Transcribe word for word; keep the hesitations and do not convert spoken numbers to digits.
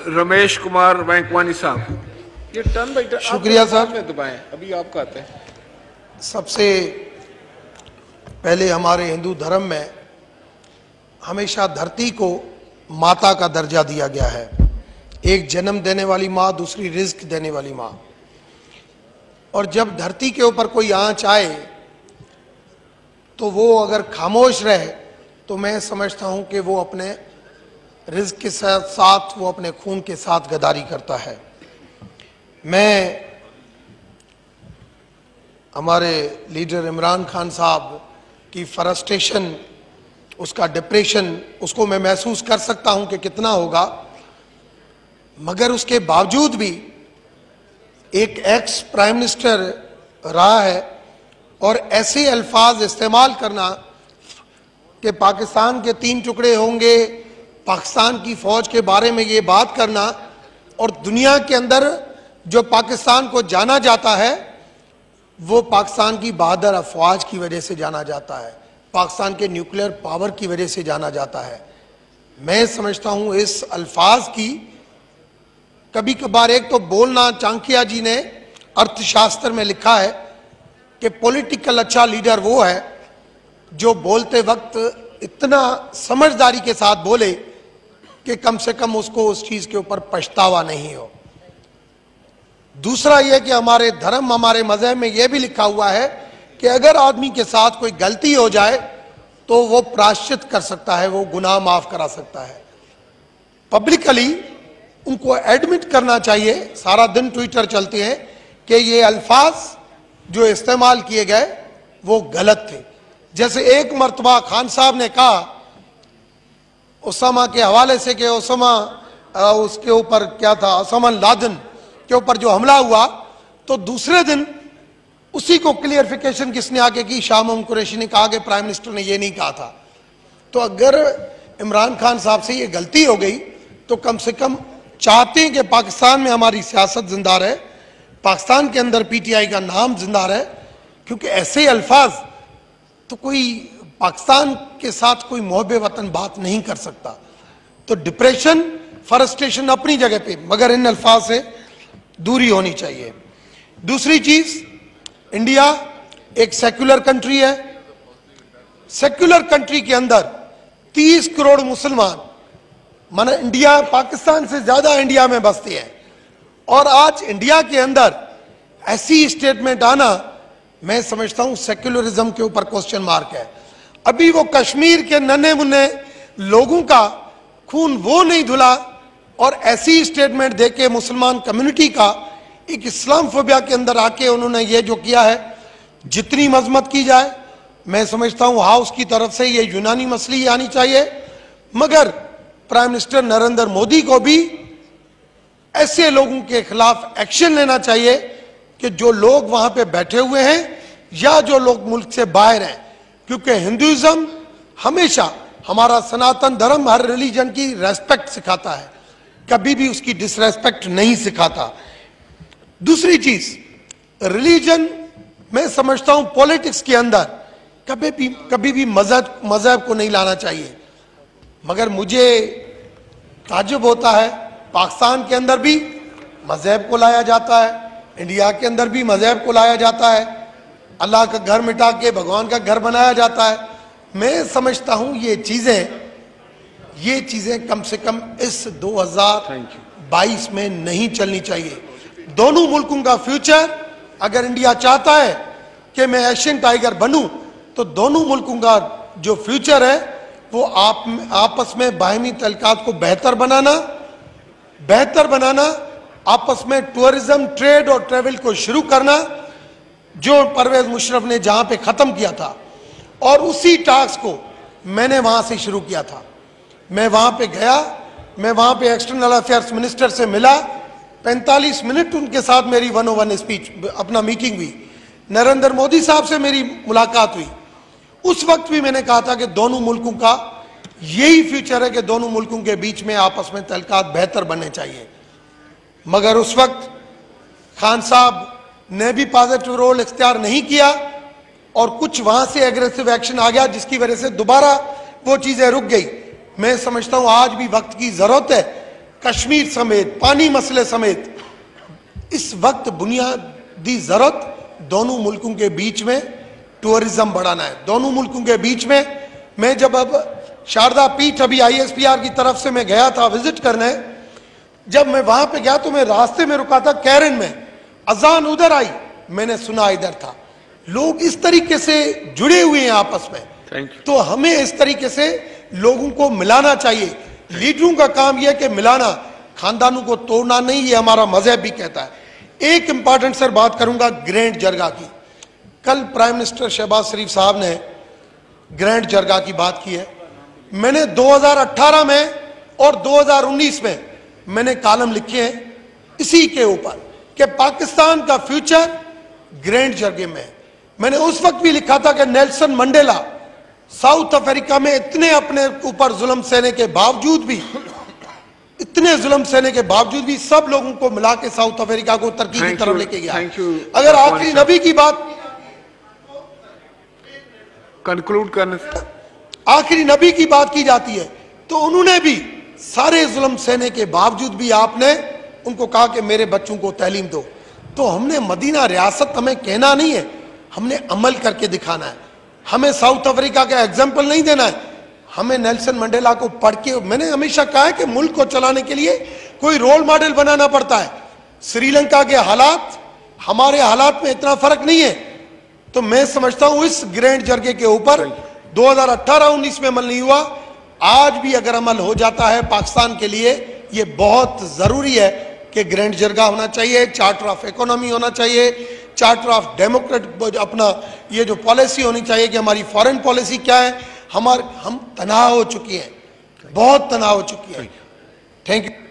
रमेश कुमार वैंकवानी साहब, ये turn by turn. शुक्रिया सर। में दबाएं, अभी आपका आता है। सबसे पहले हमारे हिंदू धर्म में हमेशा धरती को माता का दर्जा दिया गया है। एक जन्म देने वाली माँ, दूसरी रिज्क देने वाली माँ। और जब धरती के ऊपर कोई आंच आए तो वो अगर खामोश रहे तो मैं समझता हूं कि वो अपने रिज्क के साथ साथ वो अपने खून के साथ गद्दारी करता है। मैं हमारे लीडर इमरान खान साहब की फ्रस्ट्रेशन, उसका डिप्रेशन, उसको मैं महसूस कर सकता हूं कि कितना होगा, मगर उसके बावजूद भी एक एक्स प्राइम मिनिस्टर रहा है और ऐसे अल्फाज इस्तेमाल करना कि पाकिस्तान के तीन टुकड़े होंगे, पाकिस्तान की फौज के बारे में ये बात करना, और दुनिया के अंदर जो पाकिस्तान को जाना जाता है वो पाकिस्तान की बहादुर अफवाज की वजह से जाना जाता है, पाकिस्तान के न्यूक्लियर पावर की वजह से जाना जाता है। मैं समझता हूं इस अल्फाज की कभी कभार, एक तो बोलना, चाणक्य जी ने अर्थशास्त्र में लिखा है कि पॉलिटिकल अच्छा लीडर वो है जो बोलते वक्त इतना समझदारी के साथ बोले कि कम से कम उसको उस चीज के ऊपर पछतावा नहीं हो। दूसरा यह कि हमारे धर्म, हमारे मजहब में यह भी लिखा हुआ है कि अगर आदमी के साथ कोई गलती हो जाए तो वो प्रायश्चित कर सकता है, वो गुनाह माफ करा सकता है। पब्लिकली उनको एडमिट करना चाहिए। सारा दिन ट्विटर चलते हैं कि ये अल्फाज जो इस्तेमाल किए गए वो गलत थे। जैसे एक मर्तबा खान साहब ने कहा ओसामा के हवाले से कि ओसामा उसके ऊपर क्या था, ओसामा लादेन के ऊपर जो हमला हुआ, तो दूसरे दिन उसी को क्लियरिफिकेशन किसने आगे की, शाह महमूद कुरैशी ने कहा कि प्राइम मिनिस्टर ने ये नहीं कहा था। तो अगर इमरान खान साहब से ये गलती हो गई तो कम से कम चाहते हैं कि पाकिस्तान में हमारी सियासत जिंदा रहे, पाकिस्तान के अंदर पीटीआई का नाम जिंदा रहे, क्योंकि ऐसे अल्फाज तो कोई पाकिस्तान के साथ कोई मोहब्बे वतन बात नहीं कर सकता। तो डिप्रेशन, फ्रस्ट्रेशन अपनी जगह पे, मगर इन अल्फाज से दूरी होनी चाहिए। दूसरी चीज, इंडिया एक सेक्युलर कंट्री है। सेक्युलर कंट्री के अंदर तीस करोड़ मुसलमान, माना इंडिया पाकिस्तान से ज्यादा इंडिया में बसते हैं, और आज इंडिया के अंदर ऐसी स्टेटमेंट आना, मैं समझता हूं सेक्युलरिज्म के ऊपर क्वेश्चन मार्क है। अभी वो कश्मीर के नन्हे मुन्ने लोगों का खून वो नहीं धुला, और ऐसी स्टेटमेंट देके मुसलमान कम्युनिटी का एक इस्लामफोबिया के अंदर आके उन्होंने ये जो किया है, जितनी मजम्मत की जाए मैं समझता हूं हाउस की तरफ से ये यूनानी मसली आनी चाहिए, मगर प्राइम मिनिस्टर नरेंद्र मोदी को भी ऐसे लोगों के खिलाफ एक्शन लेना चाहिए कि जो लोग वहां पे बैठे हुए हैं या जो लोग मुल्क से बाहर हैं, क्योंकि हिंदुइज्म हमेशा, हमारा सनातन धर्म हर रिलीजन की रेस्पेक्ट सिखाता है, कभी भी उसकी डिसरेस्पेक्ट नहीं सिखाता। दूसरी चीज, रिलीजन, मैं समझता हूं पॉलिटिक्स के अंदर कभी भी कभी भी मजहब मजहब को नहीं लाना चाहिए, मगर मुझे ताज्जुब होता है पाकिस्तान के अंदर भी मजहब को लाया जाता है, इंडिया के अंदर भी मजहब को लाया जाता है, अल्लाह का घर मिटा के भगवान का घर बनाया जाता है। मैं समझता हूं ये चीजें ये चीजें कम से कम इस दो हज़ार बाईस में नहीं चलनी चाहिए। दोनों मुल्कों का फ्यूचर, अगर इंडिया चाहता है कि मैं एशियन टाइगर बनूं, तो दोनों मुल्कों का जो फ्यूचर है वो आप आपस में बाहमी तल्कात को बेहतर बनाना बेहतर बनाना आपस में टूरिज्म, ट्रेड और ट्रेवल को शुरू करना, जो परवेज मुशर्रफ ने जहां पे खत्म किया था, और उसी टास्क को मैंने वहां से शुरू किया था। मैं वहां पे गया, मैं वहां पे एक्सटर्नल अफेयर्स मिनिस्टर से मिला, पैंतालीस मिनट उनके साथ मेरी वन ओ वन स्पीच, अपना मीटिंग हुई। नरेंद्र मोदी साहब से मेरी मुलाकात हुई। उस वक्त भी मैंने कहा था कि दोनों मुल्कों का यही फ्यूचर है कि दोनों मुल्कों के बीच में आपस में तल्कात बेहतर बनने चाहिए, मगर उस वक्त खान साहब ने भी पॉजिटिव रोल इख्तियार नहीं किया और कुछ वहां से एग्रेसिव एक्शन आ गया, जिसकी वजह से दोबारा वो चीजें रुक गई। मैं समझता हूं आज भी वक्त की जरूरत है कश्मीर समेत, पानी मसले समेत इस वक्त बुनियादी जरूरत दोनों मुल्कों के बीच में टूरिज्म बढ़ाना है। दोनों मुल्कों के बीच में, मैं जब अब शारदा पीठ अभी आई एस पी आर की तरफ से मैं गया था विजिट करने, जब मैं वहां पे गया तो मैं रास्ते में रुका था कैरन में, अजान उधर आई, मैंने सुना इधर था। लोग इस तरीके से जुड़े हुए हैं आपस में, तो हमें इस तरीके से लोगों को मिलाना चाहिए। लीडरों का काम यह है कि मिलाना, खानदानों को तोड़ना नहीं, ये हमारा मजहब भी कहता है। एक इंपॉर्टेंट सर बात करूंगा ग्रैंड जरगा की। कल प्राइम मिनिस्टर शहबाज शरीफ साहब ने ग्रैंड जरगा की बात की है। मैंने दो हज़ार अठारह में और दो हज़ार उन्नीस में मैंने कॉलम लिखे हैं इसी के ऊपर कि पाकिस्तान का फ्यूचर ग्रैंड जरगे में। मैंने उस वक्त भी लिखा था कि नेल्सन मंडेला साउथ अफ्रीका में इतने अपने ऊपर जुल्म सहने के बावजूद भी, इतने जुल्म सहने के बावजूद भी सब लोगों को मिला के साउथ अफ्रीका को तरक्की की तरफ लेके गया। अगर आखिरी नबी की बात कंक्लूड करने, आखिरी नबी की बात की जाती है तो उन्होंने भी सारे जुल्म सहने के बावजूद भी आपने उनको कहा कि मेरे बच्चों को तालीम दो। तो हमने मदीना रियासत हमें कहना नहीं है, हमने अमल करके दिखाना है। हमें साउथ अफ्रीका का एग्जाम्पल नहीं देना है, हमें नेल्सन मंडेला को पढ़ के, मैंने हमेशा कहा है कि मुल्क को चलाने के लिए कोई रोल मॉडल बनाना पड़ता है। श्रीलंका के हालात हमारे हालात में इतना फर्क नहीं है। तो मैं समझता हूं इस ग्रैंड जरगे के ऊपर दो हज़ार अठारह उन्नीस में अमल नहीं हुआ, आज भी अगर अमल हो जाता है पाकिस्तान के लिए ये बहुत जरूरी है कि ग्रैंड जरगा होना चाहिए, चार्टर ऑफ इकोनॉमी होना चाहिए, चार्टर ऑफ डेमोक्रेट, अपना ये जो पॉलिसी होनी चाहिए कि हमारी फॉरेन पॉलिसी क्या है। हमारे हम तनाव हो चुकी है, बहुत तनाव हो चुकी है। Thank you.